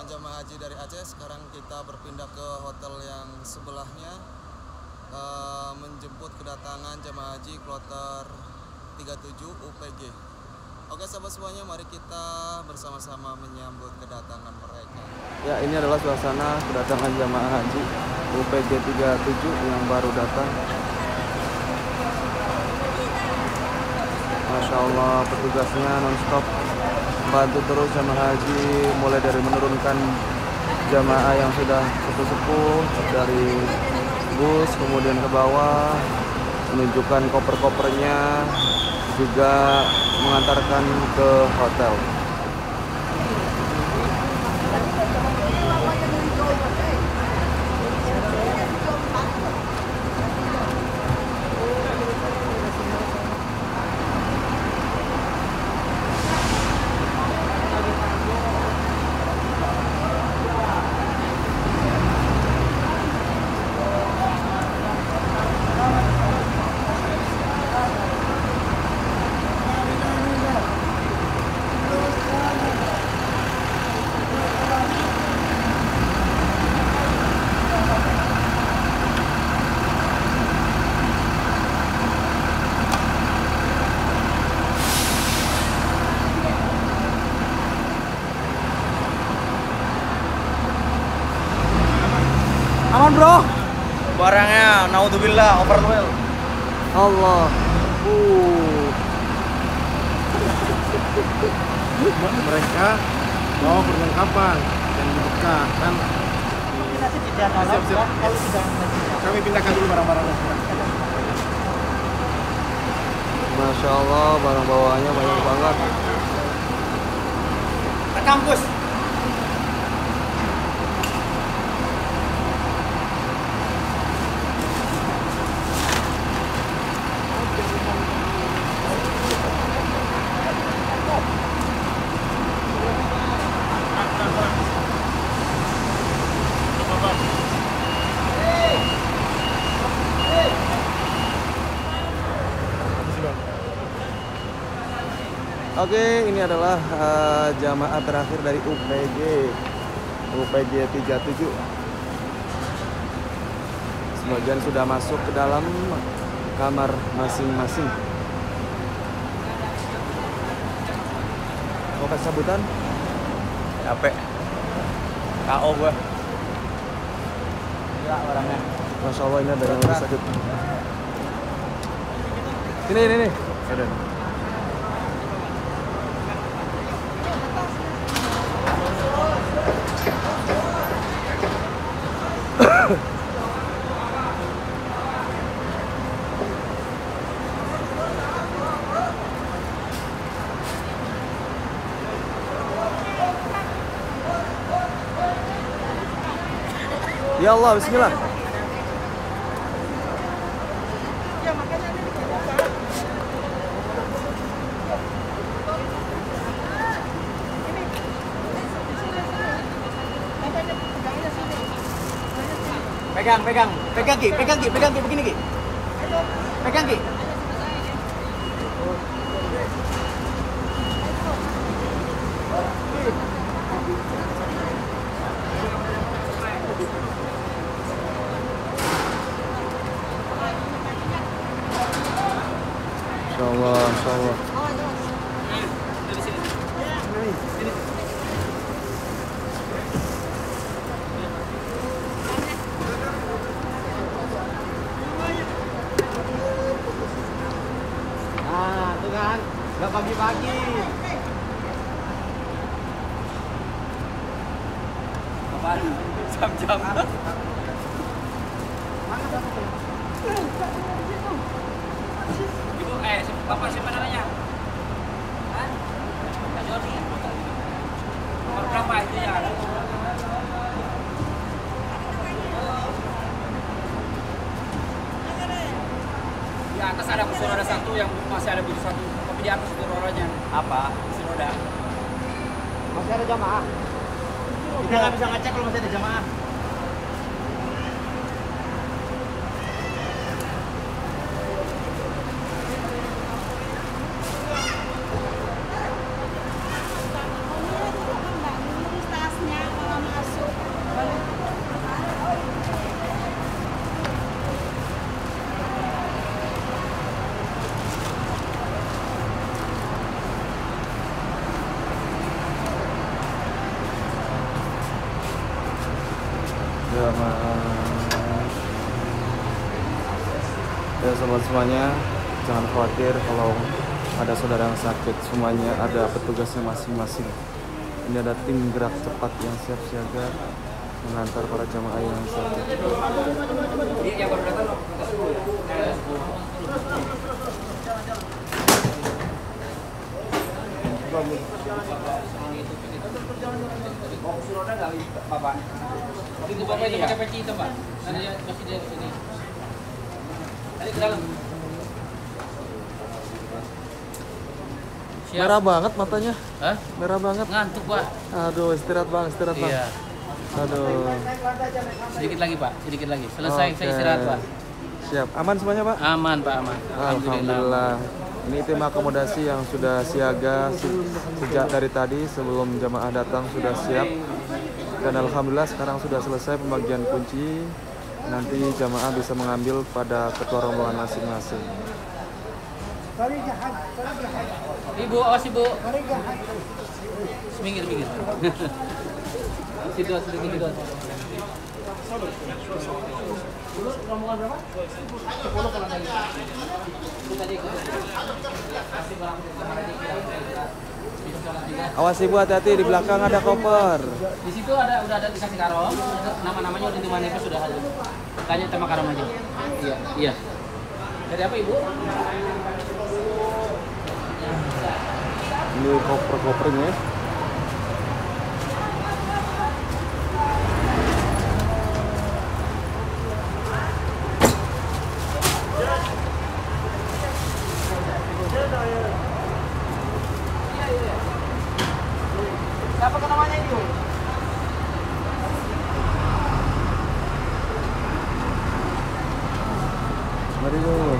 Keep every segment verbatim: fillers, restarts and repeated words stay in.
jamaah haji dari Aceh. Sekarang kita berpindah ke hotel yang sebelahnya, uh, menjemput kedatangan jamaah haji kloter tiga puluh tujuh U P G. Oke sahabat semuanya, mari kita bersama-sama menyambut kedatangan mereka. Ya, ini adalah suasana kedatangan jamaah haji U P G tiga puluh tujuh yang baru datang. Masya Allah, petugasnya non-stop bantu terus jamaah haji, mulai dari menurunkan jamaah yang sudah sepuh-sepuh dari bus, kemudian ke bawah, menunjukkan koper-kopernya, juga mengantarkan ke hotel. Aman bro, barangnya naudzubillah overwheel. Allah. Uh. Mereka bawa perlengkapan dan dibuka kan. Siap, siap. Kami pindahkan dulu barang-barangnya. Masya Allah, barang bawaannya banyak banget. Ke kampus. Oke, ini adalah uh, jamaah terakhir dari U P G U P G tiga puluh tujuh. Sebagian sudah masuk ke dalam kamar masing-masing. Mau kasih sambutan? Capek. K O gua. Gila orangnya. Masya Allah, ini ada yang lebih sakit. Ini, ini, ini. Ada. Ya Allah, bismillah. Pegang, pegang, pegang Ki, pegang Ki, pegang Ki, begini Ki. Pegang Ki. Masya Allah, Masya Allah. Nah, tuh kan, nggak pagi-pagi. Apaan? Jam-jam. Ibu, eh, bapak siapa namanya? Hah? Pak Joni. Nomor berapa itu ya? Di atas ada kursi roda satu yang masih ada kursi satu, tapi di atas itu rodanya. Apa? Kursi roda. Masih ada jamaah. Kita nggak bisa ngecek kalau masih ada jamaah. banget. Ya sobat semuanya, jangan khawatir kalau ada saudara yang sakit, semuanya ada petugasnya masing-masing. Ini ada tim gerak cepat yang siap siaga mengantar para jamaah yang sakit. Bapak. Itu bapak itu pakai peci itu pak. Ada masih di sini. Tadi ke dalam. Siap. Merah banget matanya. Hah? Merah banget. Ngantuk pak. Aduh, istirahat bang, istirahat bang. Iya. Aduh. Sedikit lagi pak, sedikit lagi. Selesai Oke. saya istirahat pak. Siap, aman semuanya pak? Aman pak, aman. Alhamdulillah. Ini tim akomodasi yang sudah siaga se- sejak dari tadi sebelum jamaah datang sudah siap. Dan alhamdulillah sekarang sudah selesai pembagian kunci. Nanti jamaah bisa mengambil pada ketua rombongan masing-masing. Ibu, awas ibu. Minggir, minggir. Situ, situ, situ. Rombongan berapa? sepuluh kalau lagi. Itu tadi ikut. Kasih barang Awas ibu, hati-hati di belakang ada koper. di situ ada udah ada dikasih karom, nama-namanya udah di mana itu sudah ada. Tanya sama karom aja. Iya, iya. Dari apa ibu? Ini koper-kopernya. Siapa ke namanya itu? Mari dulu.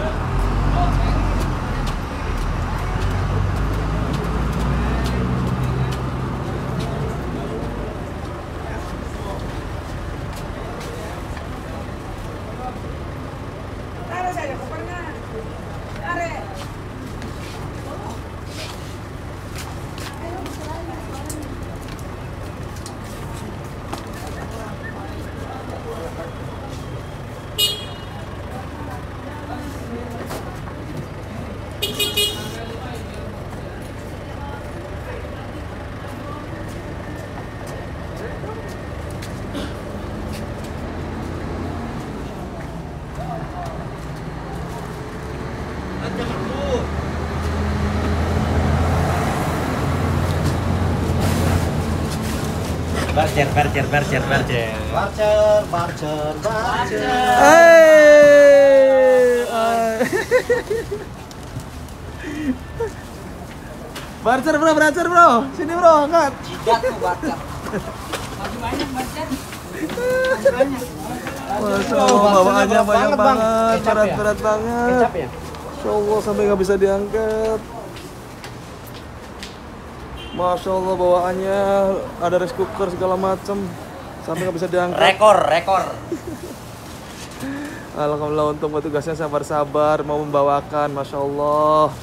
Barcer, barcer, barcer, barcer. Barcer, barcer, barcer. Hey, barcer bro, barcer bro, sini bro, angkat. Jidat tuh baca. Masih banyak baca. Masih banyak. Masya Allah, bawaannya banyak banget, berat-berat banget. Kecap ya? Masya Allah, sampai nggak bisa diangkat. Masya Allah, bawaannya ada rice cooker segala macam, sampai nggak bisa diangkat. Rekor, rekor. Alhamdulillah untuk petugasnya sabar-sabar mau membawakan, Masya Allah.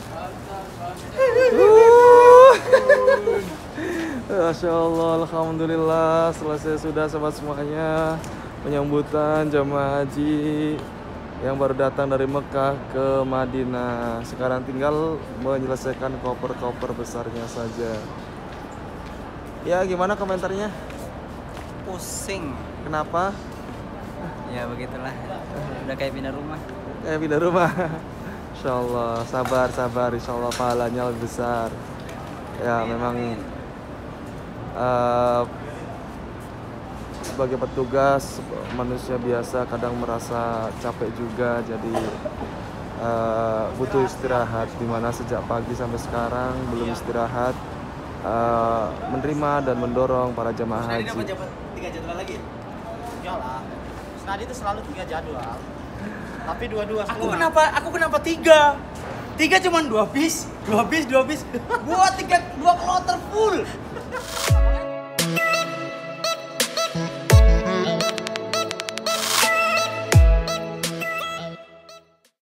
Masya Allah, Alhamdulillah selesai sudah sahabat semuanya penyambutan jamaah haji yang baru datang dari Mekah ke Madinah. Sekarang tinggal menyelesaikan koper-koper besarnya saja. Ya, gimana komentarnya? Pusing. Kenapa? Ya begitulah. Udah kayak pindah rumah. Kayak pindah rumah. Insya Allah, sabar, sabar. Insya Allah pahalanya lebih besar. Ya, memang uh, sebagai petugas manusia biasa kadang merasa capek juga, jadi uh, butuh istirahat. Dimana sejak pagi sampai sekarang belum istirahat, uh, menerima dan mendorong para jamaah Tadi haji. dapat tiga jadwal lagi? Enggak lah. Tadi itu selalu tiga jadwal. Tapi dua-dua semua. Aku kenapa? Aku kenapa tiga? Tiga cuman dua bis, dua bis, dua bis. Buat tiket dua kloter.